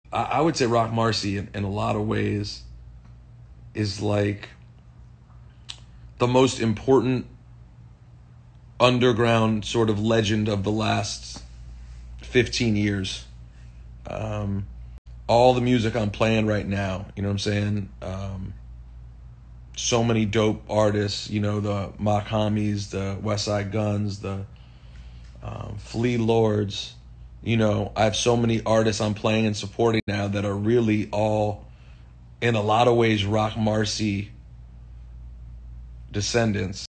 I would say Rock Marcy in a lot of ways is like the most important underground sort of legend of the last 15 years. All the music I'm playing right now, you know what I'm saying? So many dope artists, you know, the Mach-Hommys, the Westside Guns, the Flea Lords. You know, I have so many artists I'm playing and supporting now that are really all, in a lot of ways, Rock Marcy descendants.